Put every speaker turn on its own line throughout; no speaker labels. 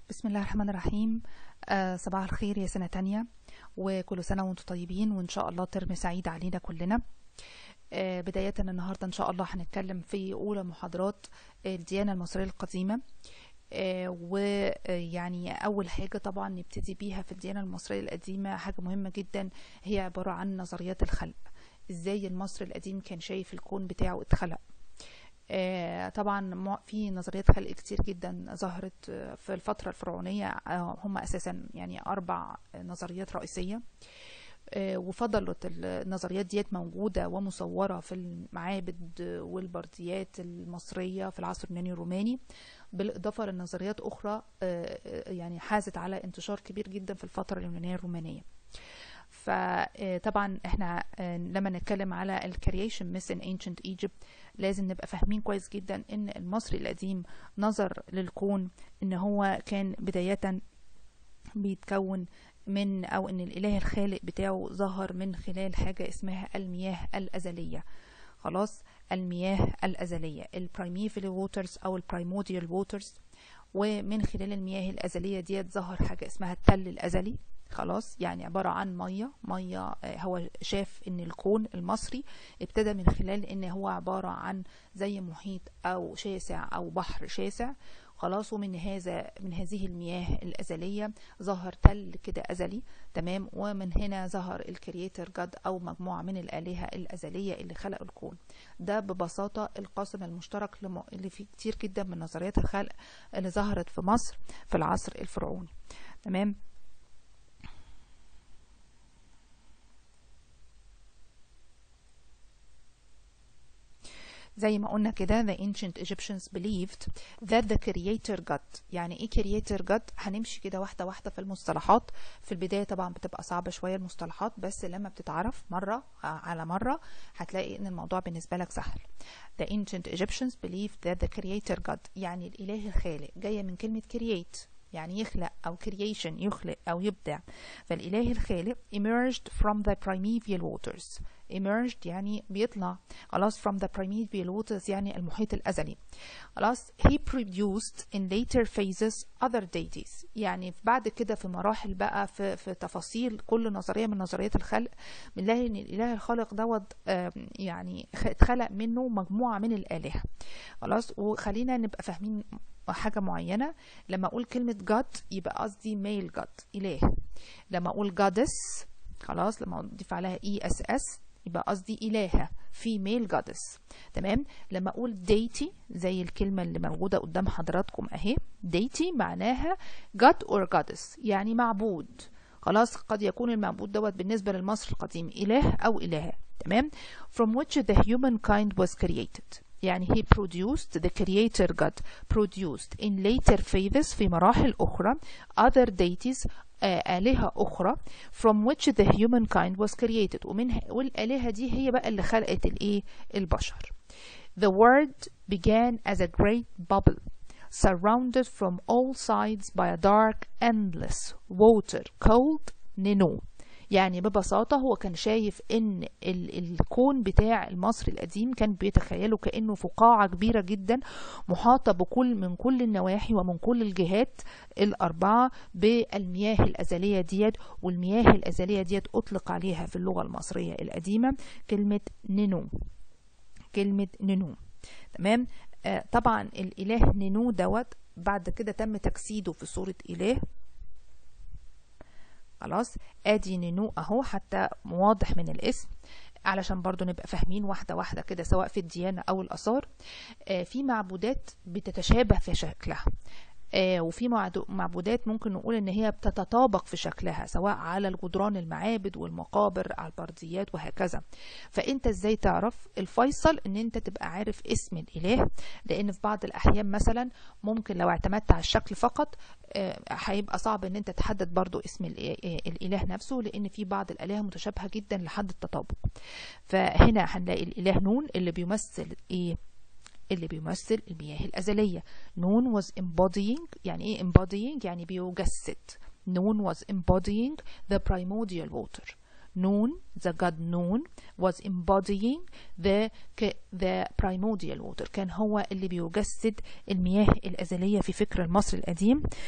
بسم الله الرحمن الرحيم. صباح الخير يا سنة تانية، وكل سنة وانتم طيبين، وإن شاء الله ترم سعيد علينا كلنا. بداية النهاردة إن شاء الله هنتكلم في أولى محاضرات الديانة المصرية القديمة. ويعني أول حاجة طبعا نبتدي بيها في الديانة المصرية القديمة حاجة مهمة جدا، هي عبارة عن نظريات الخلق. إزاي المصري القديم كان شايف الكون بتاعه اتخلق. طبعا في نظريات خلق كتير جدا ظهرت في الفترة الفرعونية. هم أساسا يعني 4 نظريات رئيسية، وفضلت النظريات ديت موجودة ومصورة في المعابد والبرديات المصرية في العصر اليوناني الروماني، بالإضافة لنظريات أخرى يعني حازت على انتشار كبير جدا في الفترة اليونانية الرومانية. فطبعا احنا لما نتكلم على الكرييشن ميث ان انشنت ايجيبت لازم نبقى فاهمين كويس جدا ان المصري القديم نظر للكون ان هو كان بداية بيتكون من، او ان الاله الخالق بتاعه ظهر من خلال حاجة اسمها المياه الازلية. خلاص، المياه الازلية البرايميفال ووترز او البرايموديال ووترز، ومن خلال المياه الازلية ديت ظهر حاجة اسمها التل الازلي. خلاص، يعني عبارة عن مية. هو شاف ان الكون المصري ابتدى من خلال ان هو عبارة عن زي محيط او شاسع او بحر شاسع. خلاص، ومن هذه المياه الأزلية ظهر تل كده أزلي. تمام، ومن هنا ظهر الكرييتر جاد أو مجموعة من الآلهة الأزلية اللي خلقوا الكون. ده ببساطة القاسم المشترك اللي فيه كتير جدا من نظريات الخلق اللي ظهرت في مصر في العصر الفرعوني. تمام. زي ما قلنا كده the ancient Egyptians believed that the creator God. يعني ايه creator God؟ هنمشي كده واحدة واحدة في المصطلحات. في البداية طبعا بتبقى صعبة شوية المصطلحات، بس لما بتتعرف مرة على مرة هتلاقي ان الموضوع بالنسبة لك سهل. The ancient Egyptians believed that the creator God، يعني الإله الخالق، جاية من كلمة create يعني يخلق أو creation يخلق أو يبدع. فالإله الخالق emerged from the primeval waters. emerged يعني بيطلع. خلاص، from the primeval waters يعني المحيط الأزلي. خلاص، he produced in later phases other deities. يعني بعد كده في مراحل بقى في تفاصيل كل نظرية من نظريات الخلق بنلاقي ان الإله الخالق دوت يعني اتخلق منه مجموعة من الآلهة. خلاص، وخلينا نبقى فاهمين حاجة معينة. لما أقول كلمة God يبقى قصدي male God إله. لما أقول goddess، خلاص، لما أضيف عليها ESS يبقى قصدي إلهة female goddess. تمام. لما أقول deity زي الكلمة اللي موجودة قدام حضراتكم أهي، deity معناها god or goddess يعني معبود. خلاص، قد يكون المعبود دوت بالنسبة للمصري القديم إله أو إلهة. تمام. from which the humankind was created. يعني he produced the creator God produced in later phases في مراحل أخرى other deities آلهة أخرى from which the humankind was created. والآلهة دي هي بقى اللي خلقت البشر. The world began as a great bubble surrounded from all sides by a dark endless water called Ninu. يعني ببساطة هو كان شايف ان الكون بتاع المصري القديم كان بيتخيله كأنه فقاعة كبيرة جدا محاطة من كل النواحي ومن كل الجهات ال4 بالمياه الأزلية ديت. والمياه الأزلية ديت أطلق عليها في اللغة المصرية القديمة كلمة نينو. كلمة نينو. تمام. طبعا الإله نينو دوت بعد كده تم تجسيده في صورة إله. خلاص، ادي نينو اهو حتى واضح من الاسم علشان برضو نبقى فاهمين واحدة واحدة كده سواء في الديانة او الآثار. في معبودات بتتشابه في شكلها، وفي معبودات ممكن نقول ان هي بتتطابق في شكلها سواء على الجدران المعابد والمقابر على البرديات وهكذا. فانت ازاي تعرف؟ الفيصل ان انت تبقى عارف اسم الاله، لان في بعض الاحيان مثلا ممكن لو اعتمدت على الشكل فقط هيبقى صعب ان انت تحدد برضو اسم الاله نفسه، لان في بعض الالهه متشابهه جدا لحد التطابق. فهنا هنلاقي الاله نون اللي بيمثل ايه؟ اللي بيمثل المياه الأزلية. نون was embodying. يعني ايه embodying؟ يعني بيجسد. نون was embodying the primordial water. نون the god نون was embodying the primordial water. كان هو اللي بيجسد المياه الأزلية في فكر المصري القديم.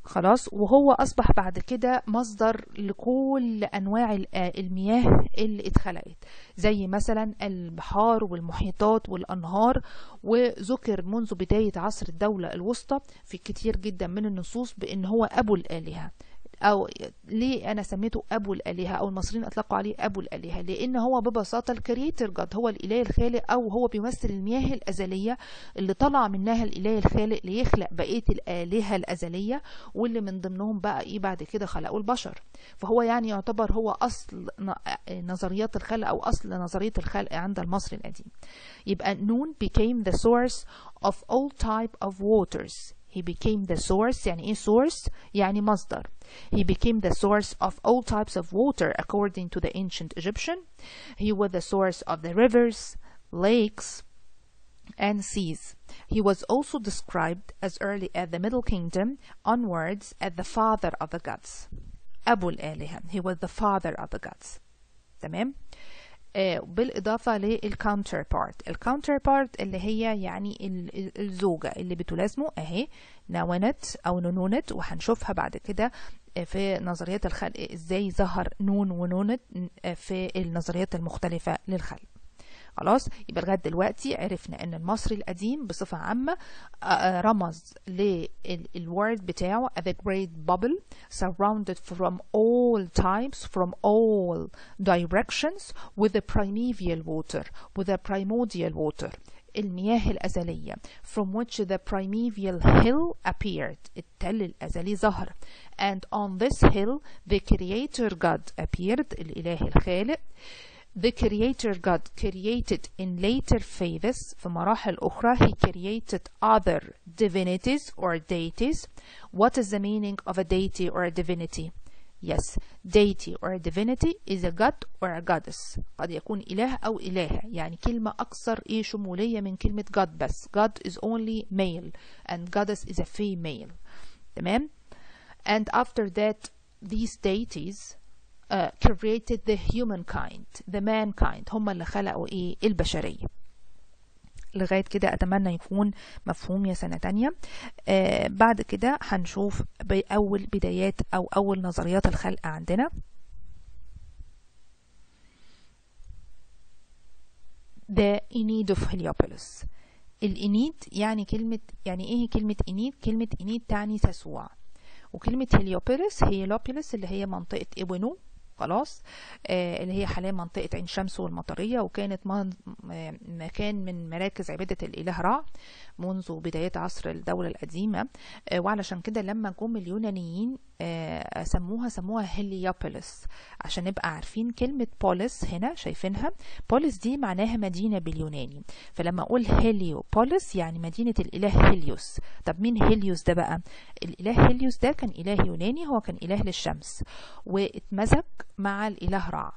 خلاص. وهو أصبح بعد كده مصدر لكل أنواع المياه اللي اتخلقت، زي مثلا البحار والمحيطات والأنهار. وذكر منذ بداية عصر الدولة الوسطى في كتير جدا من النصوص بأن هو أبو الآلهة. أو ليه أنا سميته أبو الآلهة، أو المصريين أطلقوا عليه أبو الآلهة؟ لأن هو ببساطة الكرييتر جاد، هو الإله الخالق، أو هو بيمثل المياه الأزلية اللي طلع منها الإله الخالق ليخلق بقية الآلهة الأزلية، واللي من ضمنهم بقى إيه بعد كده خلقوا البشر. فهو يعني يعتبر هو أصل نظريات الخلق، أو أصل نظرية الخلق عند المصري القديم. يبقى نون became the source of all type of waters. He became the source. يعني ايه source؟ يعني مصدر. He became the source of all types of water according to the ancient Egyptian. He was the source of the rivers, lakes, and seas. He was also described as early as the Middle Kingdom onwards as the father of the gods. أبو الآلهة. He was the father of the gods. تمام؟ بالإضافة للcounterpart. الcounterpart اللي هي يعني الزوجة اللي بتلازمه أهي، نونت أو نونت، وهنشوفها بعد كده في نظريات الخلق إزاي ظهر نون ونونت في النظريات المختلفة للخلق. خلاص. يبقى لغايه دلوقتي عرفنا ان المصري القديم بصفه عامه رمز للورد بتاعه the great bubble surrounded from all types from all directions with the primordial water المياه الأزلية from which the primeval hill appeared. التل الأزلي ظهر. and on this hill the creator God appeared. الإله الخالق. The creator God created in later phases. في مراحل أخرى he created other divinities or deities. What is the meaning of a deity or a divinity? Yes, deity or a divinity is a god or a goddess. قد يكون إله أو إلهة، يعني كلمة أكثر شمولية من كلمة God بس. God is only male and goddess is a female. تمام؟ And after that these deities created the humankind, the mankind. هم اللي خلقوا البشرية. لغاية كده أتمنى يكون مفهوم يا سنة تانية. بعد كده هنشوف أول بدايات أو أول نظريات الخلق عندنا. The Aeneid of Heliopolis. الإنيد يعني إيه كلمة إنيد؟ كلمة إنيد تعني تسوع. وكلمة هيليوبوليس اللي هي منطقة إبونو، خلاص، اللي هي حاليا منطقة عين شمس والمطرية، وكانت مكان من مراكز عبادة الإله رع منذ بداية عصر الدولة القديمة. وعلشان كده لما جم اليونانيين سموها هيليوبوليس. عشان نبقى عارفين كلمة بوليس هنا شايفينها، بوليس دي معناها مدينة باليوناني. فلما أقول هيليوبوليس يعني مدينة الإله هيليوس. طب مين هيليوس ده بقى؟ الإله هيليوس ده كان إله يوناني، هو كان إله للشمس واتمزج مع الإله رع.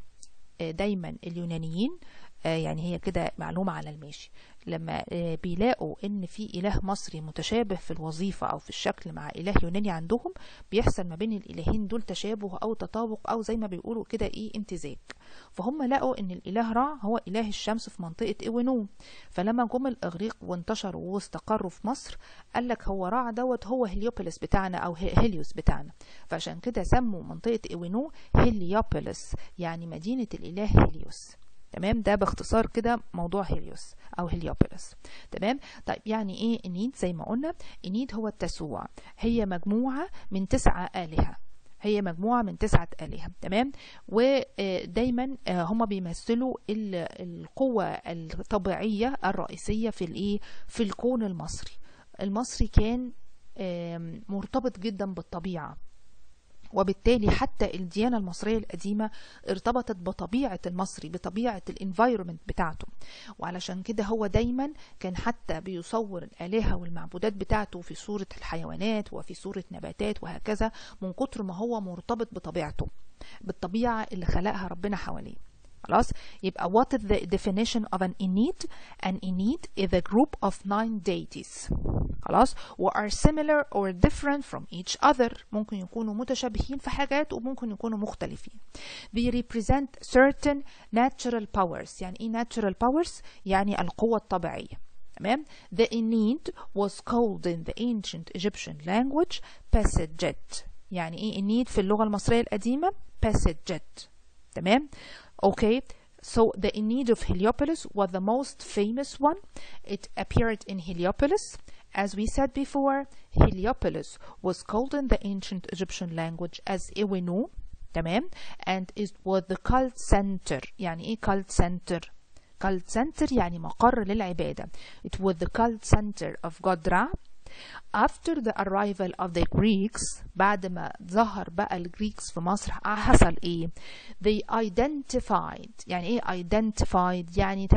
دايما اليونانيين يعني هي كده معلومة على الماشي، لما بيلاقوا ان في اله مصري متشابه في الوظيفة او في الشكل مع اله يوناني عندهم، بيحصل ما بين الالهين دول تشابه او تطابق، او زي ما بيقولوا كده امتزاج. فهم لقوا ان الاله رع هو اله الشمس في منطقة ايوينو. فلما جم الاغريق وانتشروا واستقروا في مصر، قال لك هو رع دوت هو هيليوبوليس بتاعنا او هيليوس بتاعنا. فعشان كده سموا منطقة ايوينو هيليوبوليس، يعني مدينة الاله هيليوس. تمام؟ ده باختصار كده موضوع هيليوس او هيليوبوليس. تمام؟ طيب يعني ايه انيد؟ زي ما قلنا انيد هو التسوع، هي مجموعة من 9 آلهة، هي مجموعة من 9 آلهة. تمام؟ ودايما هم بيمثلوا القوة الطبيعية الرئيسية في الكون المصري. المصري كان مرتبط جدا بالطبيعة، وبالتالي حتى الديانة المصرية القديمة ارتبطت بطبيعة المصري، بطبيعة الانفايرومنت بتاعته. وعلشان كده هو دايما كان حتى بيصور الآلهة والمعبودات بتاعته في صورة الحيوانات وفي صورة نباتات وهكذا، من كتر ما هو مرتبط بطبيعته، بالطبيعة اللي خلقها ربنا حواليه. خلاص؟ يبقى what is the definition of an Ennead? An Ennead is a group of 9 deities. خلاص؟ و are similar or different from each other. ممكن يكونوا متشابهين في حاجات وممكن يكونوا مختلفين. They represent certain natural powers. يعني ايه natural powers؟ يعني القوة الطبيعية. تمام. The Ennead was called in the ancient Egyptian language Pasejet. يعني ايه Ennead في اللغة المصرية القديمة؟ Pasejet. تمام. Okay. So the Ennead of Heliopolis was the most famous one. It appeared in Heliopolis. As we said before, Heliopolis was called in the ancient Egyptian language as Ewinu. تمام. And it was the cult center. يعني ايه cult center؟ cult center يعني مقر للعبادة. It was the cult center of God Ra. After the arrival of the Greeks, بعد ما ظهر بقى الجريكس في مصر حصل ايه؟ They identified. يعني ايه identified؟ يعني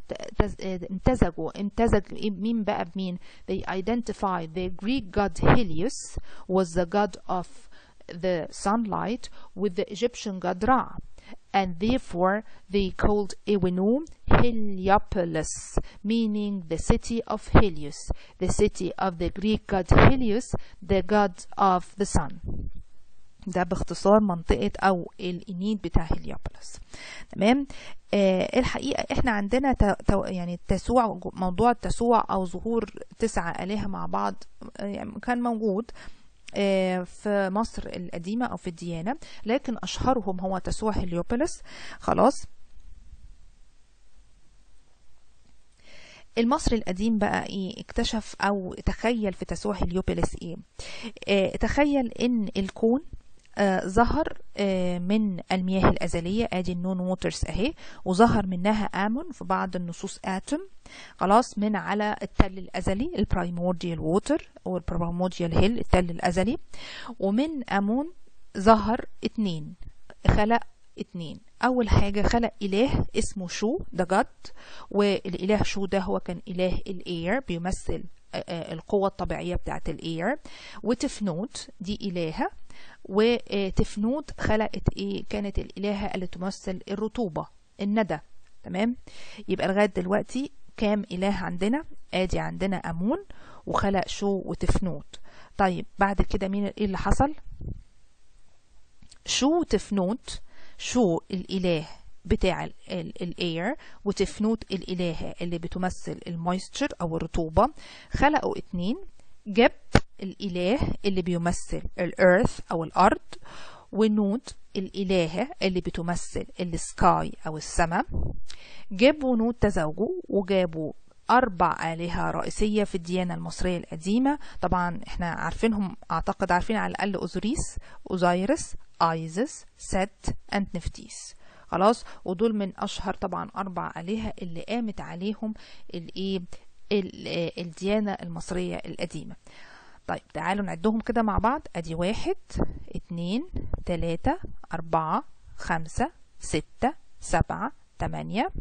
امتزج مين بقى بمين؟ They identified the Greek god Helios was the god of the sunlight with the Egyptian god Ra. And therefore they called Ewinu Heliopolis, meaning the city of Helios, the city of the Greek god Helios, the god of the sun. ده باختصار منطقة أو الإنيد بتاع هليوبوليس. تمام. الحقيقة إحنا عندنا يعني التسوع، موضوع التسوع أو ظهور 9 آلهة مع بعض يعني كان موجود في مصر القديمة أو في الديانة، لكن أشهرهم هو تسوع هليوبوليس. خلاص. المصري القديم بقى ايه اكتشف او تخيل في تسوع هليوبوليس ايه؟ تخيل ان الكون ظهر من المياه الأزلية، ادي النون ووترز اهي، وظهر منها آمون في بعض النصوص آتوم. خلاص. من على التل الأزلي البرايمورديال ووتر او البرايمورديال هيل، التل الأزلي. ومن آمون ظهر 2، خلق 2. أول حاجة خلق إله اسمه شو، ده جاد، والإله شو ده هو كان إله الإير، بيمثل القوة الطبيعية بتاعت الإير. وتفنوت دي إلهة، وتفنوت خلقت إيه؟ كانت الإلهة اللي تمثل الرطوبة، الندى. تمام. يبقى لغاية دلوقتي كام إله عندنا؟ آدي عندنا آمون وخلق شو وتفنوت. طيب بعد كده مين إيه اللي حصل؟ شو وتفنوت، شو الإله بتاع الاير، وتفنوت الإلهة اللي بتمثل المويستشر أو الرطوبة، خلقوا 2. جاب الإله اللي بيمثل الأرث أو الأرض، ونوت الإلهة اللي بتمثل السكاي أو السماء. جابوا نوت تزوجوا وجابوا 4 آلهة رئيسية في الديانة المصرية القديمة. طبعا احنا عارفينهم، أعتقد عارفين على الأقل أوزوريس، أوزايرس، آيزس، ست، أند نفتيس. خلاص. ودول من أشهر طبعا 4 آلهة اللي قامت عليهم الديانة المصرية القديمة. طيب تعالوا نعدهم كده مع بعض. ادي 1 2 3 4 5 6 7 8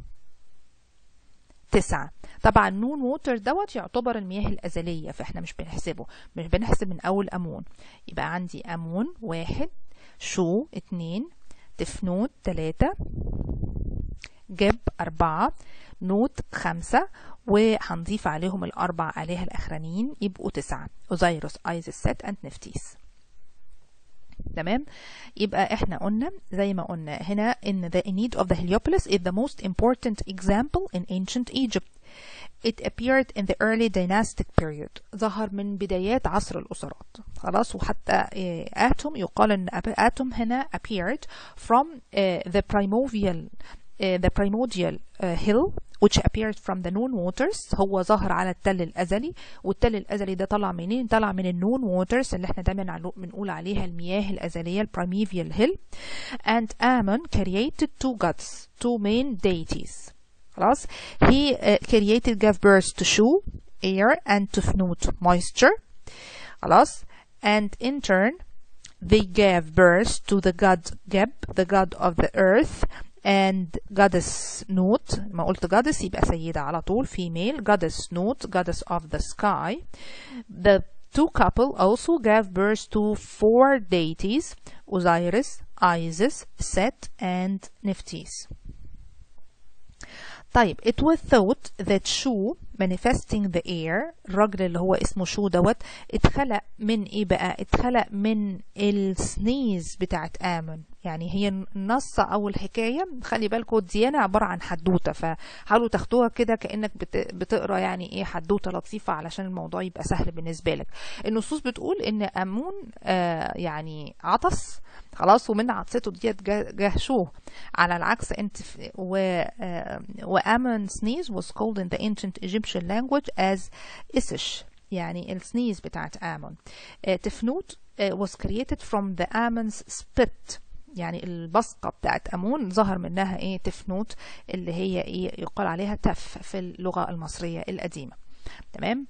9. طبعا نون ووتر دوت يعتبر المياه الأزلية، فاحنا مش بنحسبه، مش بنحسب من أول أمون. يبقى عندي أمون 1، شو 2، تفنوت 3، جب 4، نوت 5، وهنضيف عليهم ال4 آلهة الأخرانيين يبقوا 9: أوزايروس، آيزس، ست، أند نفتيس. تمام. يبقى احنا قلنا زي ما قلنا هنا ان the Ennead of the Heliopolis is the most important example in ancient Egypt. It appeared in the early dynastic period. ظهر من بدايات عصر الأسرات. خلاص. وحتى آتوم، يقال ان آتوم هنا appeared from the primordial hill which appeared from the known waters. هو ظهر على التل الأزلي، والتل الأزلي ده طلع منين؟ طلع من النون waters اللي احنا دايما بنقول عليها المياه الأزلية، primeval hill. And Ammon created 2 gods, 2 main deities. خلاص. He gave birth to Shu, air, and Tufnut, moisture. خلاص. And in turn they gave birth to the god Geb, the god of the earth, and goddess Nut. ما قلت goddess يبقى سيدة على طول، female. goddess Nut, goddess of the sky. The 2 couple also gave birth to 4 deities: Osiris, Isis, Set, and Nephthys. طيب it was thought that Shu manifesting the air، الراجل اللي هو اسمه شو دوت، اتخلق من ايه بقى؟ اتخلق من السنيز بتاعت آمون. يعني هي النص او الحكايه، خلي بالكم ديانه عباره عن حدوته، فحاولوا تاخدوها كده كانك بتقرا يعني ايه حدوته لطيفه علشان الموضوع يبقى سهل بالنسبه لك. النصوص بتقول ان امون يعني عطس خلاص، ومن عطسته ديت جه شوه. على العكس انت وامون sneeze was called in the ancient Egyptian language as isish، يعني السنيز بتاعت امون. تفنوت was created from the Amon's spit، يعني البصقة بتاعت أمون ظهر منها إيه تفنوت، اللي هي إيه يقال عليها تف في اللغة المصرية القديمة. تمام.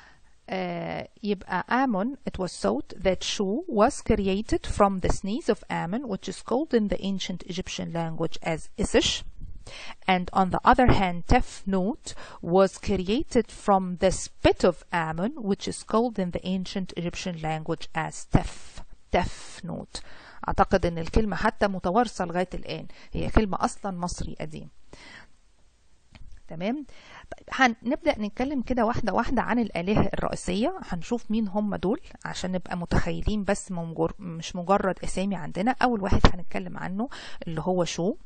يبقى Ammon, it was thought that Shu was created from the sneeze of Ammon, which is called in the ancient Egyptian language as Isish. And on the other hand, Tefnut was created from the spit of Ammon, which is called in the ancient Egyptian language as Tefnut. أعتقد أن الكلمة حتى متوارثة لغاية الآن، هي كلمة أصلا مصري قديم. تمام. طيب هنبدأ نتكلم كده واحدة واحدة عن الآلهة الرئيسية، هنشوف مين هم دول عشان نبقى متخيلين بس مش مجرد أسامي عندنا. أول واحد هنتكلم عنه اللي هو شو.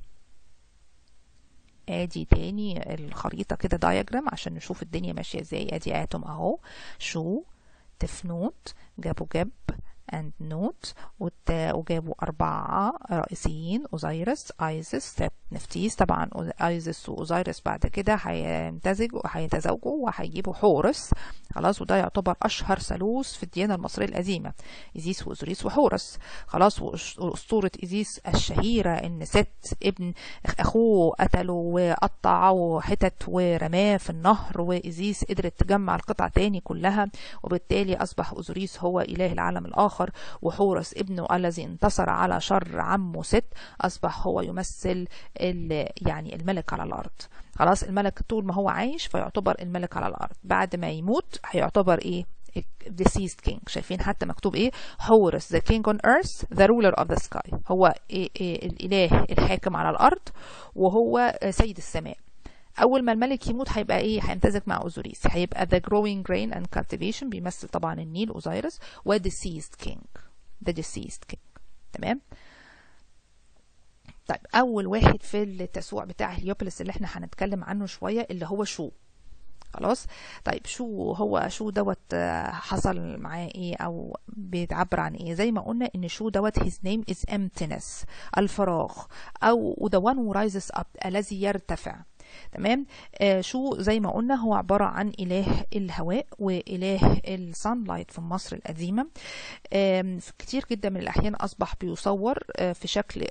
ادي تاني الخريطة كده دايجرام عشان نشوف الدنيا ماشية ازاي. ادي اتوم اهو، شو، تفنوت، جابوا جب and نوت، وجابوا 4 رئيسيين، أوزيرس، ايزس، نفتيس. طبعا ايزس واوزيرس بعد كده هيتزوجوا وهيجيبوا حورس خلاص، وده يعتبر اشهر ثالوث في الديانه المصريه القديمه، ايزيس واوزوريس وحورس خلاص. واسطوره ايزيس الشهيره ان ست ابن اخوه قتله وقطعه حتت ورماه في النهر، وايزيس قدرت تجمع القطع تاني كلها، وبالتالي اصبح اوزوريس هو اله العالم الاخر، وحورس ابنه الذي انتصر على شر عمه ست اصبح هو يمثل يعني الملك على الارض خلاص. الملك طول ما هو عايش فيعتبر الملك على الارض، بعد ما يموت هيعتبر ايه deceased king. شايفين حتى مكتوب ايه حورس the king on earth the ruler of the sky، هو إيه الاله الحاكم على الارض وهو سيد السماء. اول ما الملك يموت هيبقى ايه هيمتزج مع اوزوريس، هيبقى the growing grain and cultivation بيمثل طبعا النيل اوزيرس، و deceased king the deceased king. تمام. طيب اول واحد في التسوع بتاع هليوبوليس اللي احنا هنتكلم عنه شويه اللي هو شو خلاص. طيب شو دوت حصل معاه ايه او بيتعبر عن ايه؟ زي ما قلنا ان شو دوت his name is emptiness، الفراغ، او the one who rises up، الذي يرتفع. تمام. شو زي ما قلنا هو عبارة عن إله الهواء وإله السانلايت في مصر القديمة. في كتير جدا من الأحيان أصبح بيصور في شكل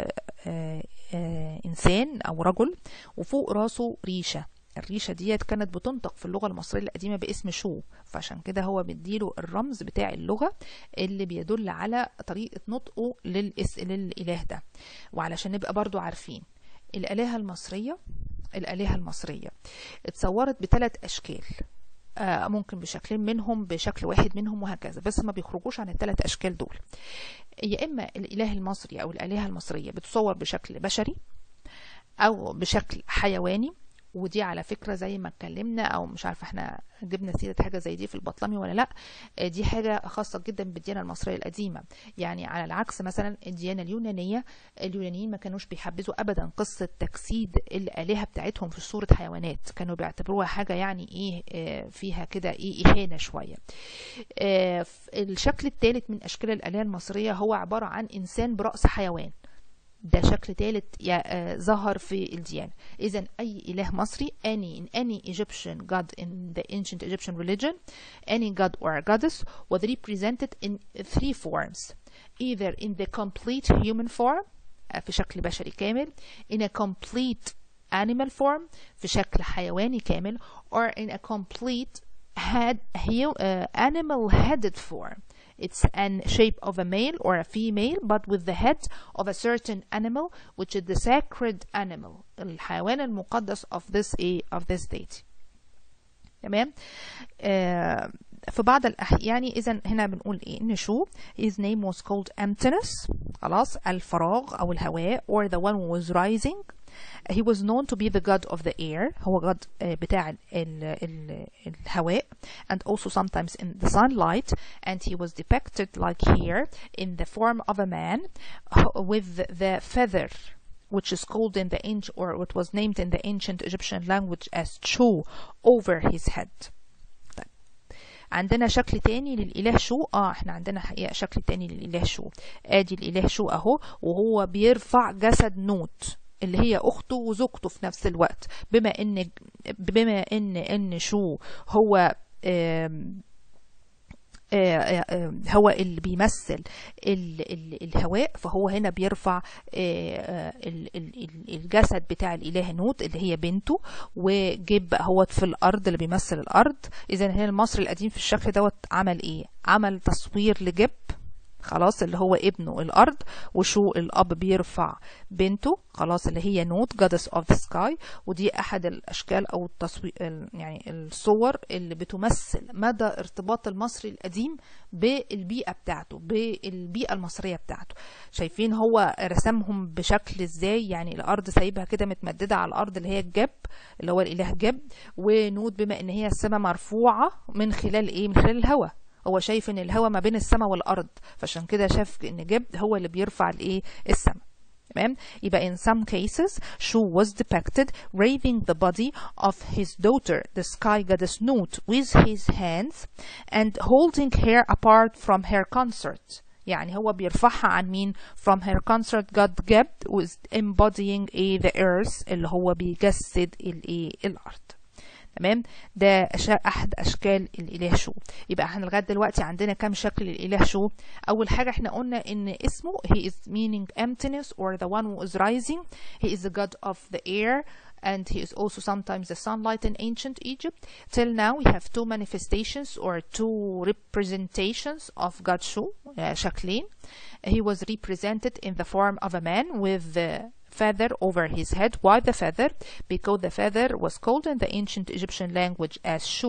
إنسان أو رجل، وفوق راسه ريشة. الريشة ديت كانت بتنطق في اللغة المصرية القديمة باسم شو، فعشان كده هو بيديله الرمز بتاع اللغة اللي بيدل على طريقة نطقه للإله ده. وعلشان نبقى برضو عارفين الآلهة المصرية اتصورت ب3 أشكال، ممكن بشكلين منهم، بشكل واحد منهم، وهكذا، بس ما بيخرجوش عن ال3 أشكال دول. يا إما الإله المصري أو الآلهة المصرية بتصور بشكل بشري أو بشكل حيواني، ودي على فكرة زي ما اتكلمنا او مش عارفه احنا جبنا سيره حاجه زي دي في البطلمي ولا لا، دي حاجه خاصه جدا بالديانه المصريه القديمه. يعني على العكس مثلا الديانه اليونانيين ما كانوش بيحبذوا ابدا قصه تجسيد الالهه بتاعتهم في صوره حيوانات، كانوا بيعتبروها حاجه يعني ايه فيها كده ايه اهانه شويه. الشكل الثالث من اشكال الالهه المصريه هو عباره عن انسان براس حيوان، ده شكل ثالث ظهر في الديانة. إذا أي إله مصري any Egyptian god in the ancient Egyptian religion, any god or goddess was represented in 3 forms, either in the complete human form في شكل بشري كامل، in a complete animal form في شكل حيواني كامل، or in a complete animal headed form. It's an shape of a male or a female but with the head of a certain animal which is the sacred animal، الحيوان المقدس of this deity. تمام. في بعض الأحيان إذا هنا بنقول إيه إن شو his name was called emptiness خلاص، الفراغ أو الهواء، or the one who was rising He was known to be the god of the air. هو god بتاع الهواء, and also sometimes in the sunlight, and he was depicted like here in the form of a man with the feather, which is called in the ancient, or what was named in the ancient Egyptian language as Shu, over his head. طيب. عندنا شكل تاني للإله شو. احنا عندنا حقيقة شكل تاني للإله شو. ادي الإله شو اهو, وهو بيرفع جسد نوت اللي هي اخته وزوجته في نفس الوقت, بما ان شو هو هو اللي بيمثل الهواء, فهو هنا بيرفع الجسد بتاع الإله نوت اللي هي بنته, وجيب هو في الأرض اللي بيمثل الأرض. إذا هنا المصري القديم في الشكل دوت عمل إيه؟ عمل تصوير لجب, خلاص, اللي هو ابنه الأرض, وشو الأب بيرفع بنته, خلاص, اللي هي نوت goddess of the sky. ودي أحد الأشكال أو التصوير, يعني الصور اللي بتمثل مدى ارتباط المصري القديم بالبيئة بتاعته, بالبيئة المصرية بتاعته. شايفين هو رسمهم بشكل ازاي؟ يعني الأرض سايبها كده متمددة على الأرض اللي هي الجب, اللي هو الإله جب, ونوت بما إن هي السماء مرفوعة من خلال إيه؟ من خلال الهواء. هو شايف ان الهواء ما بين السماء والارض, فعشان كده شاف ان جب هو اللي بيرفع الايه؟ السماء. تمام. يبقى in some cases Shu was depicted raising the body of his daughter the sky goddess Nut with his hands and holding her apart from her consort. يعني هو بيرفعها عن مين؟ from her consort god Geb, with embodying the earth, اللي هو بيجسد الايه؟ الارض. تمام. ده احد اشكال الاله شو. يبقى احنا لغايه دلوقتي عندنا كام شكل للاله شو؟ اول حاجه احنا قلنا ان اسمه he is meaning emptiness or the one who is rising. He is the god of the air, and he is also sometimes the sunlight in ancient Egypt. Till now we have two manifestations or two representations of God Shu, شكلين. He was represented in the form of a man with the feather over his head. Why the feather? Because the feather was called in the ancient Egyptian language as Shu,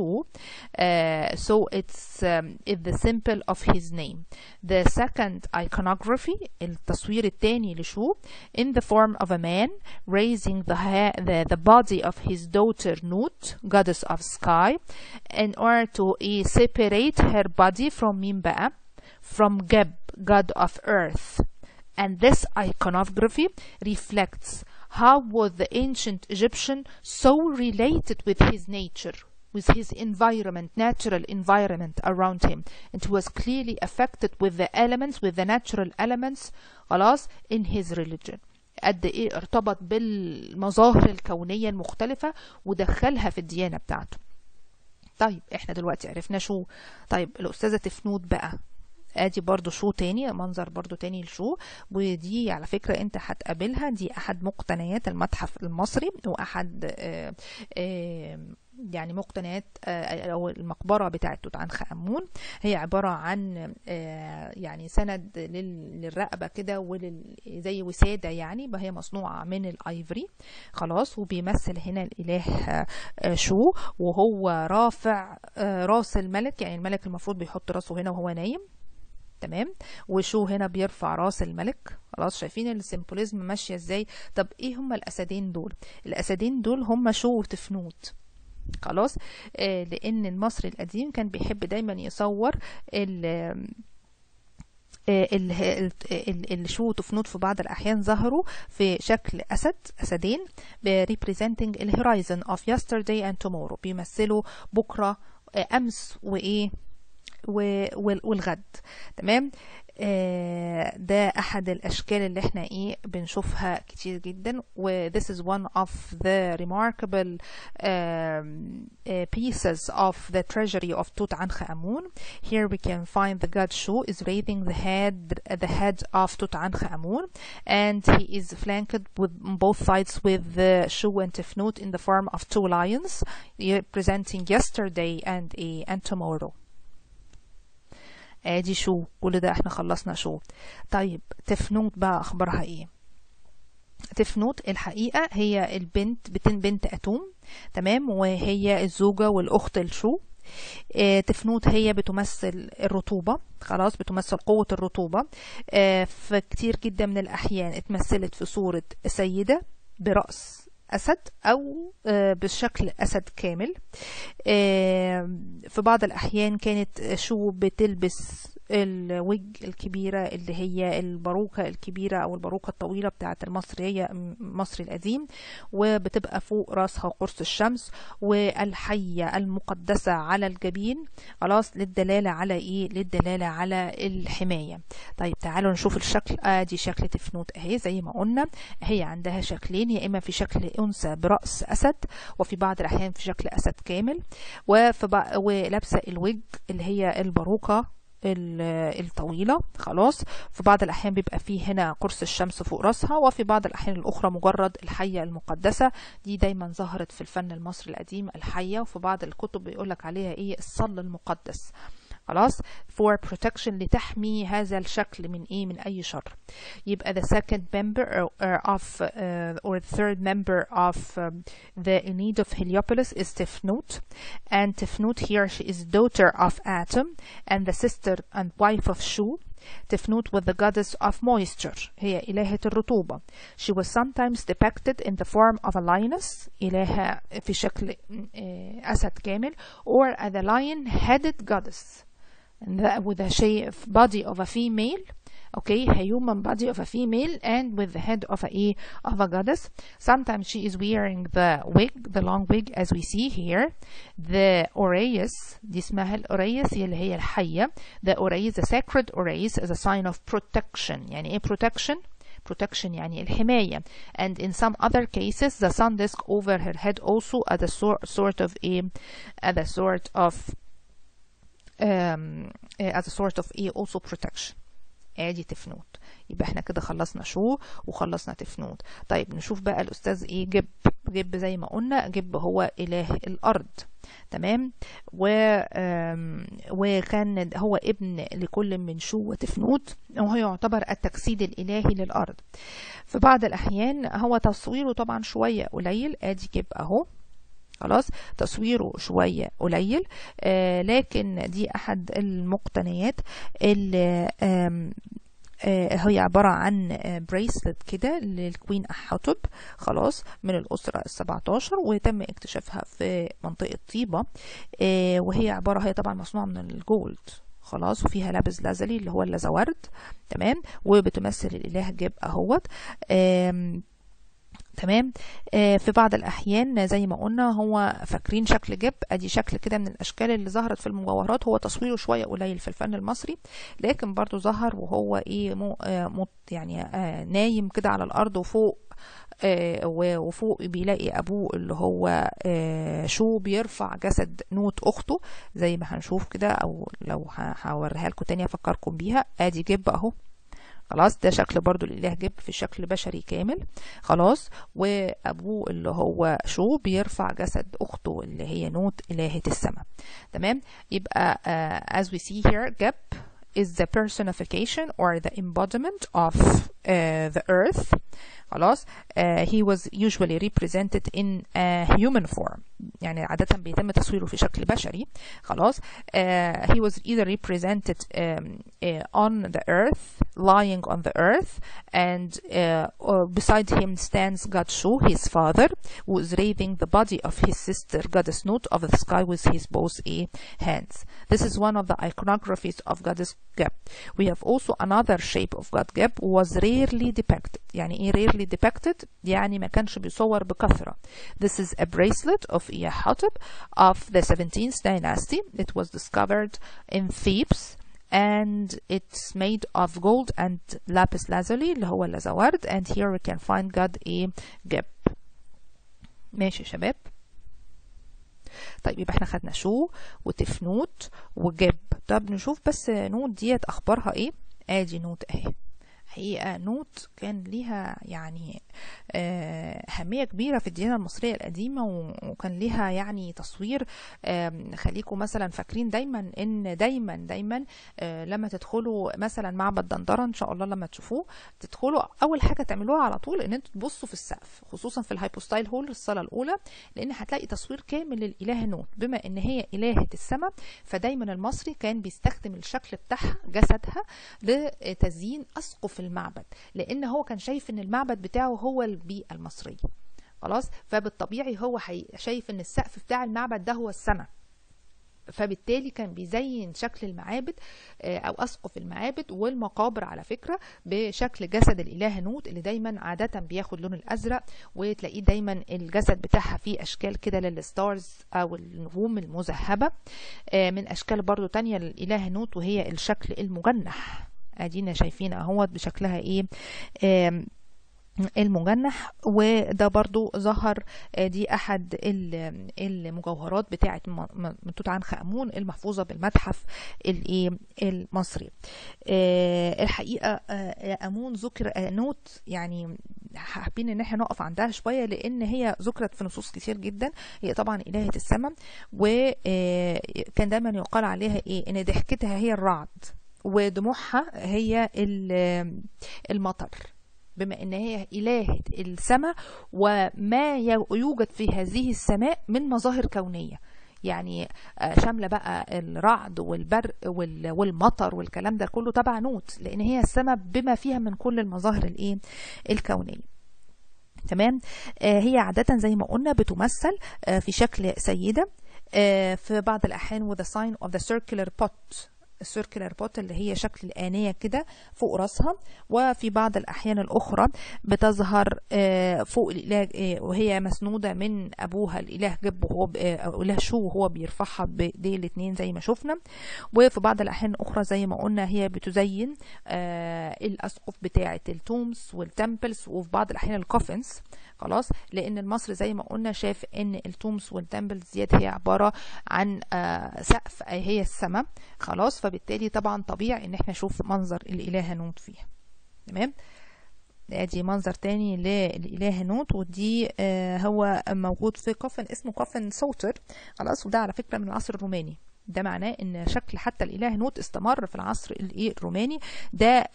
so it's the symbol of his name. The second iconography, التصوير الثاني لشو, in the form of a man raising the body of his daughter Nut, goddess of sky, in order to separate her body from مين بقى? From Geb, god of earth. And this iconography reflects how was the ancient Egyptian so related with his nature, with his environment, natural environment around him, and he was clearly affected with the elements, with the natural elements, خلاص, in his religion. قد ايه ارتبط بالمظاهر الكونية المختلفة ودخلها في الديانة بتاعته. طيب احنا دلوقتي عرفنا شو. طيب الأستاذة تفنوت بقى, ادي برضو شو تاني, منظر برضو تاني لشو, ودي على فكرة انت هتقابلها, دي احد مقتنيات المتحف المصري, واحد يعني مقتنيات او المقبرة بتاعت توت عنخ آمون. هي عبارة عن يعني سند للرقبة كده زي وسادة, يعني هي مصنوعة من الايفري, خلاص, وبيمثل هنا الاله شو, وهو رافع راس الملك, يعني الملك المفروض بيحط راسه هنا وهو نايم, تمام, وشو هنا بيرفع راس الملك. خلاص, شايفين السيمبوليزم ماشيه ازاي؟ طب ايه هما الاسدين دول؟ الاسدين دول هما شو وتفنوت, خلاص, لان المصري القديم كان بيحب دايما يصور الشو وتفنوت في بعض الأحيان ظهروا في شكل أسدين representing الهورايزن of yesterday and tomorrow, بيمثلوا بكرة, أمس وإيه والغد. تمام. ده احد الاشكال اللي احنا ايه بنشوفها كتير جدا, و this is one of the remarkable pieces of the treasury of Tutankhamun. Here we can find the god Shu is raising the head of Tutankhamun, and he is flanked with both sides with the Shu and Tefnut in the form of two lions representing yesterday and tomorrow. ادي شو, كل ده احنا خلصنا شو. طيب تفنوت بقى اخبارها ايه؟ تفنوت الحقيقة هي البنت بنت اتوم, تمام, وهي الزوجة والاخت لشو. تفنوت هي بتمثل الرطوبة, خلاص, بتمثل قوة الرطوبة. في كتير جدا من الأحيان اتمثلت في صورة سيدة, برأس أسد أو بشكل أسد كامل. في بعض الأحيان كانت شو بتلبس الوج الكبيرة اللي هي الباروكة الكبيرة أو الباروكة الطويلة بتاعة المصري القديم، وبتبقى فوق راسها قرص الشمس، والحية المقدسة على الجبين، خلاص، للدلالة على إيه؟ للدلالة على الحماية. طيب تعالوا نشوف الشكل. دي شكل تفنوت أهي زي ما قلنا، هي عندها شكلين، يا إما في شكل أنثى برأس أسد، وفي بعض الأحيان في شكل أسد كامل، ولابسة الوج اللي هي الباروكة الطويلة، خلاص. في بعض الأحيان بيبقى فيه هنا قرص الشمس فوق راسها، وفي بعض الأحيان الأخرى مجرد الحية المقدسة. دي دايما ظهرت في الفن المصري القديم الحية، وفي بعض الكتب بيقولك عليها إيه؟ الصل المقدس، خلاص، for protection، لتحمي هذا الشكل من إيه؟ من أي شر. يبقى the second member or third member of the Aeneid of Heliopolis is Tefnut, and Tefnut here, she is daughter of Atum and the sister and wife of Shu. Tefnut was the goddess of moisture، هي إلهة الرطوبة. She was sometimes depicted in the form of a lioness، إلهة في شكل أسد كامل، or as a lion-headed goddess with a body of a female, okay, a human body of a female, and with the head of a goddess. Sometimes she is wearing the wig, the long wig, as we see here. The Uraeus، دي اسمها الأوريس اللي هي الحية. The Uraeus, the sacred Uraeus, is a sign of protection. يعني ايه protection؟ protection يعني الحماية. And in some other cases the sun disk over her head also as a sort of also protection. ادي تفنوت. يبقى احنا كده خلصنا شو وخلصنا تفنوت. طيب نشوف بقى الأستاذ ايه جب. جب زي ما قلنا، جب هو إله الأرض، تمام، وكان هو ابن لكل من شو وتفنوت، وهو يعتبر التجسيد الإلهي للأرض. في بعض الأحيان هو تصويره طبعا شوية قليل، ادي جب اهو، خلاص، تصويره شوية قليل، لكن دي أحد المقتنيات اللي هي عبارة عن بريسلت كده للكوين أحتب، خلاص، من الأسرة ال17، وتم اكتشافها في منطقة طيبة، وهي عبارة، هي طبعا مصنوعة من الجولد، خلاص، وفيها لابس لازلي اللي هو اللازورد، تمام، وبتمثل الإله جب أهوت، تمام. في بعض الأحيان زي ما قلنا، هو فاكرين شكل جب، ادي شكل كده من الأشكال اللي ظهرت في المجوهرات. هو تصويره شوية قليل في الفن المصري، لكن برضو ظهر وهو ايه يعني نايم كده على الأرض، وفوق بيلاقي أبوه اللي هو شو بيرفع جسد نوت أخته، زي ما هنشوف كده، أو لو هوريها لكم تاني أفكركم بيها. ادي جب أهو، خلاص، ده شكل برضو الإله جب في شكل بشري كامل، خلاص، وأبوه اللي هو شو بيرفع جسد أخته اللي هي نوت إلهة السماء، تمام. يبقى as we see here, Geb is the personification or the embodiment of the earth، خلاص. he was usually represented in a human form، يعني عادة بيتم تصويره في شكل بشري، خلاص. he was either represented on the earth, lying on the earth, and beside him stands God Shu, his father, who is raising the body of his sister Goddess Nut of the sky with his both hands. This is one of the iconographies of Goddess Geb. We have also another shape of God Geb was rarely depicted. يعني ايه rarely depicted؟ يعني ما كانش بيصور بكثرة. This is a bracelet of Iyahatib of the 17th dynasty. It was discovered in Thebes, and it's made of gold and lapis lazuli اللي هو اللازورد. And here we can find God Geb. ماشي يا شباب. طيب يبقى احنا خدنا شو وتفنوت وجب. طب نشوف بس نوت ديت اخبارها ايه. ادي نوت اهي. حقيقة نوت كان ليها يعني أهمية كبيرة في الديانة المصرية القديمة، وكان ليها يعني تصوير. خليكم مثلا فاكرين دايما ان دايما لما تدخلوا مثلا معبد دندرة ان شاء الله، لما تشوفوه تدخلوا اول حاجة تعملوها على طول ان انتوا تبصوا في السقف، خصوصا في الهايبوستايل هول الصالة الاولى، لان هتلاقي تصوير كامل للإله نوت. بما ان هي إلهة السماء، فدايما المصري كان بيستخدم الشكل بتاعها، جسدها، لتزيين اسقف المعبد، لان هو كان شايف ان المعبد بتاعه هو البيئة المصرية. خلاص، فبالطبيعي هو شايف ان السقف بتاع المعبد ده هو السماء، فبالتالي كان بيزين شكل المعابد او اسقف المعابد والمقابر على فكرة بشكل جسد الاله نوت، اللي دايما عادة بياخد لون الازرق، وتلاقيه دايما الجسد بتاعها فيه اشكال كده للستارز او النجوم المذهبة. من اشكال برضو تانية للاله نوت وهي الشكل المجنح، ادينا شايفين اهوت بشكلها ايه المجنح، وده برضو ظهر دي احد المجوهرات بتاعه توت عنخ امون المحفوظه بالمتحف المصري. الحقيقه امون ذكر نوت، يعني حابين ان احنا نقف عندها شويه لان هي ذكرت في نصوص كتير جدا. هي طبعا الهه السماء، وكان دايما يقال عليها ايه ان ضحكتها هي الرعد ودموعها هي المطر، بما ان هي إلهة السماء وما يوجد في هذه السماء من مظاهر كونية، يعني شاملة بقى الرعد والبرق والمطر والكلام ده كله تبع نوت، لان هي السماء بما فيها من كل المظاهر الكونية. تمام. هي عادة زي ما قلنا بتمثل في شكل سيدة، في بعض الأحيان with the sign of the circular pot، السيركلر بوت اللي هي شكل الآنية كده فوق راسها، وفي بعض الأحيان الأخرى بتظهر فوق الإله وهي مسنودة من أبوها الإله جب، وهو إله شو وهو بيرفعها بإيديه الاتنين زي ما شفنا. وفي بعض الأحيان الأخرى زي ما قلنا هي بتزين الأسقف بتاعة التومز والتمبلز، وفي بعض الأحيان الكوفنز. خلاص، لان المصري زي ما قلنا شاف ان التومز والتمبلز ديت هي عباره عن سقف هي السماء. خلاص، فبالتالي طبعا طبيعي ان احنا نشوف منظر الاله نوت فيها. تمام. ادي منظر تاني للاله نوت، ودي هو موجود في كوفن اسمه كوفن سوتر. خلاص، وده على فكره من العصر الروماني. ده معناه ان شكل حتى الاله نوت استمر في العصر الروماني. ده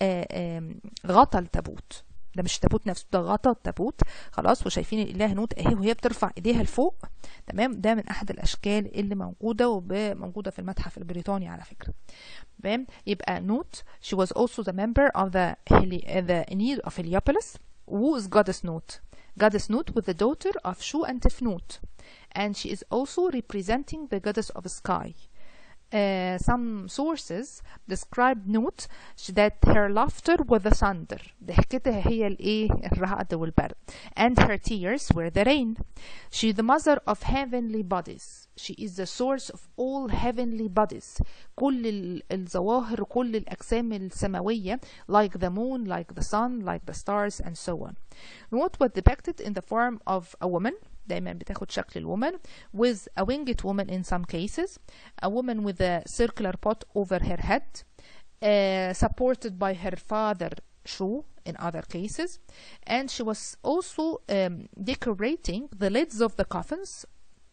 غطى التابوت، ده مش تابوت نفسه، ده غطى التابوت. خلاص، وشايفين الاله نوت اهي وهي بترفع ايديها لفوق. تمام. ده من احد الاشكال اللي موجوده وموجوده في المتحف البريطاني على فكره. تمام. يبقى نوت she was also the member of the Aeneid of Heliopolis. Who is goddess Nut? Goddess Nut was the daughter of Shu and Tefnut, and she is also representing the goddess of sky. Some sources describe Nut that her laughter was the thunder. ضحكتها هي الرعد والبرد. And her tears were the rain. She is the mother of heavenly bodies. She is the source of all heavenly bodies. كل الظواهر كل الأجسام السماوية like the moon, like the sun, like the stars and so on. Nut was depicted in the form of a woman. دايما بتاخد شكل الwoman with a winged woman in some cases, a woman with a circular pot over her head, supported by her father Shu in other cases, and she was also decorating the lids of the coffins,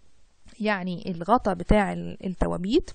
يعني الغطاء بتاع التوابيت.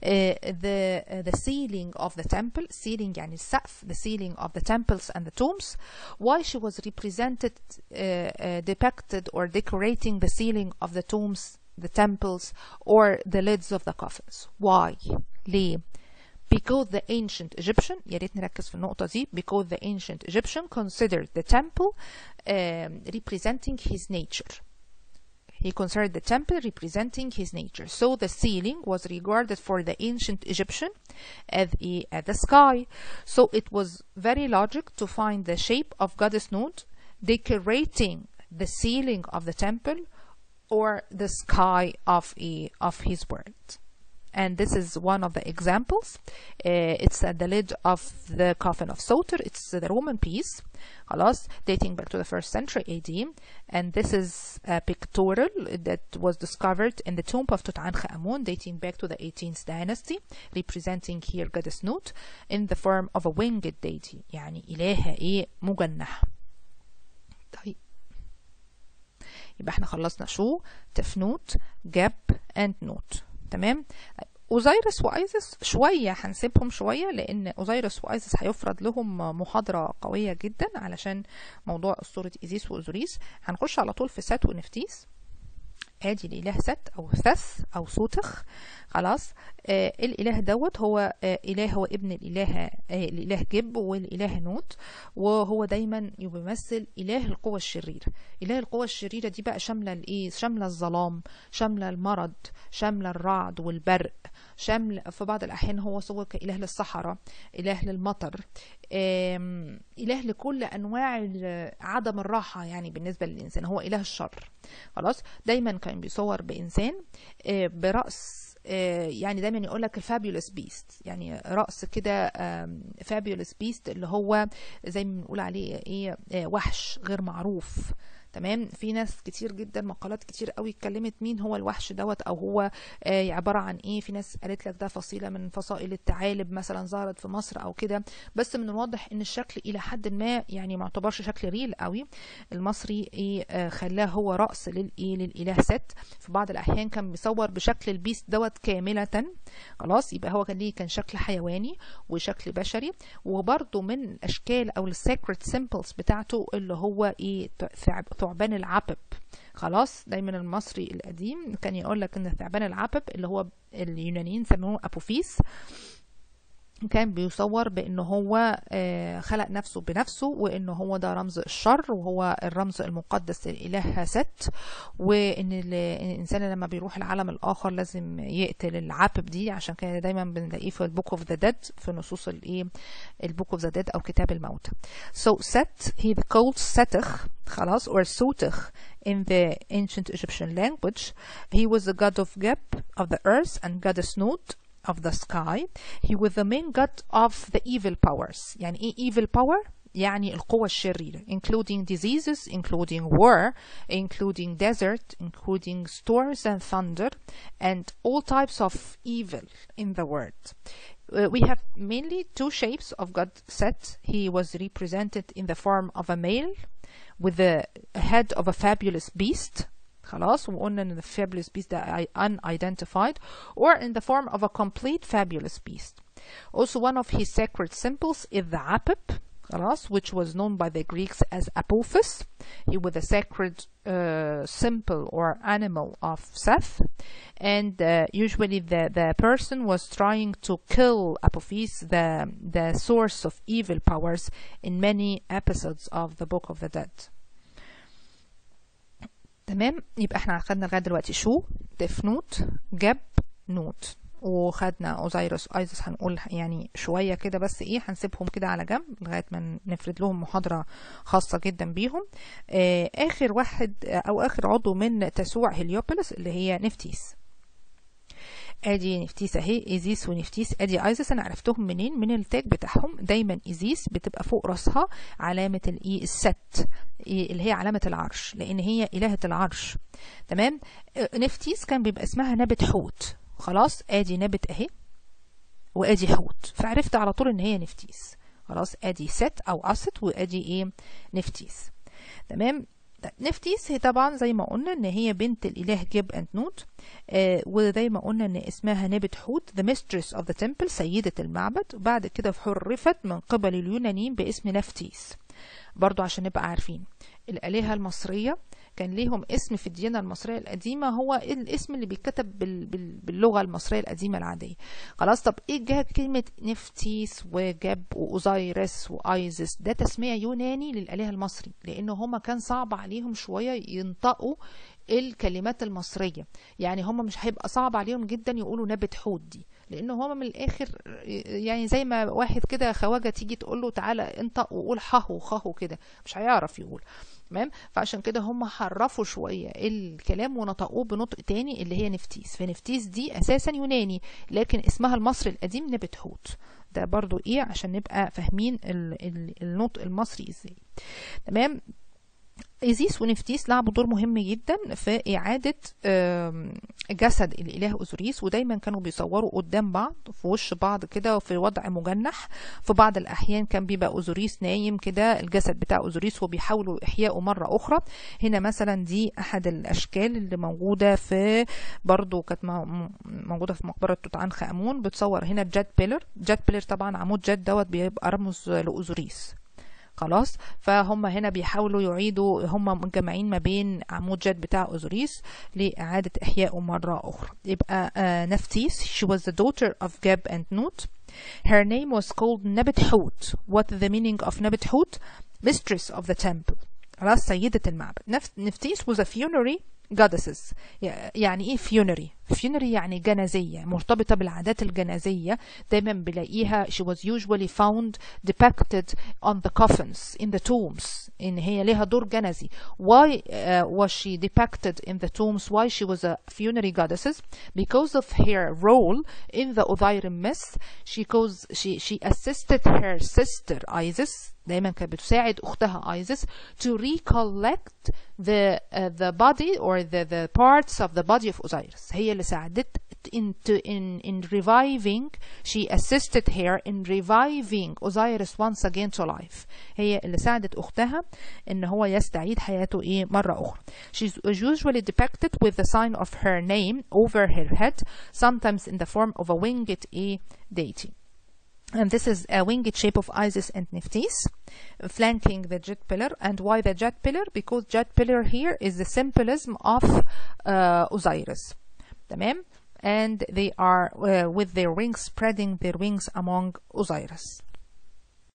the ceiling of the temple, ceiling يعني السقف, the ceiling of the temples and the tombs. Why she was represented, depicted or decorating the ceiling of the tombs, the temples or the lids of the coffins? Why? ليه؟ Because the ancient Egyptian, يا ريت نركز في النقطة دي, because the ancient Egyptian considered the temple representing his nature. He considered the temple representing his nature. So the ceiling was regarded for the ancient Egyptian as the sky. So it was very logic to find the shape of goddess Nut decorating the ceiling of the temple or the sky of his world. And this is one of the examples. It's at the lid of the coffin of Soter. It's the Roman piece, خلاص, dating back to the 1st century AD. And this is a pictorial that was discovered in the tomb of Tutankhamun, dating back to the 18th dynasty, representing here goddess Nut in the form of a winged deity, يعني إلهة مجنحة. طيب، يبقى احنا خلصنا شو, تفنوت, جاب and نوت. تمام. اوزيرس وايزس شويه هنسيبهم شويه لان اوزيرس وايزس هيفرض لهم محاضره قويه جدا علشان موضوع اسطوره ايزيس واوزوريس. هنخش على طول في سات ونفتيس. ادي الاله سات او ثث او سوتخ. خلاص، الاله دوت هو اله، هو ابن الاله جب والاله نوت، وهو دايما بيمثل اله القوى الشريره. اله القوى الشريره دي بقى شامله الايه؟ شامله الظلام، شامله المرض، شامله الرعد والبرق، شامل في بعض الاحيان هو صور كاله للصحراء، اله للمطر، اله لكل انواع عدم الراحه. يعني بالنسبه للانسان هو اله الشر. خلاص، دايما كان بيصور بانسان براس، يعني دايما يقول لك الفابيولس بيست، يعني رأس كده فابيولس بيست، اللي هو زي ما بنقول عليه ايه، وحش غير معروف. تمام. في ناس كتير جدا، مقالات كتير قوي اتكلمت مين هو الوحش دوت، او هو عبارة عن ايه. في ناس قالت لك ده فصيلة من فصائل الثعالب مثلا ظهرت في مصر او كده، بس من الواضح ان الشكل الى حد ما يعني ما اعتبرش شكل ريل قوي. المصري ايه خلاه هو رأس للاله ست. في بعض الاحيان كان بيصور بشكل البيست دوت كاملة. خلاص، يبقى هو كان شكل حيواني وشكل بشري. وبرضه من الاشكال او السيكريت سيمبلز بتاعته اللي هو ايه، ثعبان العبب. خلاص، دايما المصري القديم كان يقول لك ان ثعبان العبب اللي هو اليونانيين سموه ابوفيس، كان بيصور بانه هو خلق نفسه بنفسه، وانه هو ده رمز الشر، وهو الرمز المقدس للإله ست، وان الانسان لما بيروح العالم الاخر لازم يقتل العبب دي. عشان كده دايما بنلاقيه في البوك اوف ذا ديد، في نصوص الايه، البوك اوف ذا ديد او كتاب الموت. So Set he called Setich، خلاص، or Sotich in the ancient Egyptian language. He was the god of Geb of the earth and goddess Nut of the sky. He was the main god of the evil powers. يعني ايه evil power؟ يعني القوى الشريرة، including diseases, including war, including desert, including storms and thunder, and all types of evil in the world. We have mainly two shapes of God Set. He was represented in the form of a male with the head of a fabulous beast. خلاص، وقلنا ان the fabulous beast ده unidentified, or in the form of a complete fabulous beast. Also one of his sacred symbols is the apep, خلاص, which was known by the Greeks as Apophis. He was a sacred symbol or animal of Seth, and usually the person was trying to kill Apophis, the source of evil powers, in many episodes of the Book of the Dead. تمام. يبقى احنا خدنا لغايه دلوقتي شو، تفنوت، جب، نوت، وخدنا اوزيرس ايزس. هنقول يعني شويه كده بس ايه، هنسيبهم كده على جنب لغايه ما نفرد لهم محاضره خاصه جدا بيهم. اخر واحد او اخر عضو من تسوع هليوبوليس اللي هي نفتيس. ادي نفتيس اهي، ايزيس ونفتيس. ادي ايزيس انا عرفتهم منين؟ من التاج بتاعهم. دايما ايزيس بتبقى فوق راسها علامه الايه، الست، اللي هي علامه العرش، لان هي الهه العرش. تمام. نفتيس كان بيبقى اسمها نبت حوت. خلاص، ادي نبت اهي وادي حوت، فعرفت على طول ان هي نفتيس. خلاص، ادي ست او اسد، وادي ايه، نفتيس. تمام. نفتيس هي طبعا زي ما قلنا ان هي بنت الاله جيب اند نوت، وزي ما قلنا ان اسمها نبت حوت، the mistress of the temple، سيدة المعبد. وبعد كده حرفت من قبل اليونانيين باسم نفتيس. برضو عشان نبقى عارفين الآلهة المصرية كان ليهم اسم في الديانة المصرية القديمة، هو الاسم اللي بيتكتب باللغة المصرية القديمة العادية. خلاص، طب ايه جه كلمة نفتيس وجب وأوزيرس وأيزس؟ ده تسمية يوناني للآلهة المصري، لأنه هما كان صعب عليهم شوية ينطقوا الكلمات المصرية. يعني هما مش هيبقى صعب عليهم جدا يقولوا نبت حوت دي، لانه هما من الاخر يعني زي ما واحد كده خواجه تيجي تقول له تعالى انطق وقول حه وخه كده، مش هيعرف يقول. تمام. فعشان كده هم حرفوا شويه الكلام ونطقوه بنطق تاني اللي هي نفتيس. فنفتيس دي اساسا يوناني، لكن اسمها المصري القديم نبت حوت. ده برضو ايه عشان نبقى فاهمين النطق المصري ازاي. تمام. إيزيس ونفتيس لعبوا دور مهم جدا في إعادة جسد الإله أوزوريس، ودايما كانوا بيصوروا قدام بعض في وش بعض كده وفي وضع مجنح. في بعض الأحيان كان بيبقى أوزوريس نايم كده، الجسد بتاع أوزوريس وبيحاولوا إحيائه مرة أخرى. هنا مثلا دي أحد الأشكال اللي موجودة في، برضو كانت موجودة في مقبرة توت عنخ آمون. بتصور هنا جاد بيلر. جاد بيلر طبعا عمود جاد دوت بيبقى رمز لأوزوريس. خلاص. فهم هنا بيحاولوا يعيدوا، هم مجمعين ما بين عمود جد بتاع أوزوريس لإعادة إحيائه مرة أخرى. يبقى نفتيس she was the daughter of Geb and Nut. Her name was called Nebet-Hut. What the meaning of Nebet-Hut? Mistress of the temple. خلاص، سيدة المعبد. نفتيس was a funerary goddesses. يعني ايه funerary؟ funerary يعني جنازية، مرتبطة بالعادات الجنازية. دايما بلاقيها she was usually found depicted on the coffins in the tombs. ان هي لها دور جنزي. Why was she depicted in the tombs? Why she was a funerary goddesses? Because of her role in the Osirian myth. She assisted her sister Isis. دايما كانت بتساعد اختها ايزيس to recollect the body or the parts of the body of Osiris. هي اللي ساعدت in reviving. She assisted her in reviving Osiris once again to life. هي اللي ساعدت اختها ان هو يستعيد حياته مرة اخرى. She's usually depicted with the sign of her name over her head, sometimes in the form of a winged deity. And this is a winged shape of Isis and Nephthys flanking the jet pillar. And why the jet pillar? Because jet pillar here is the symbolism of Osiris. تمام? And they are with their wings, spreading their wings among Osiris.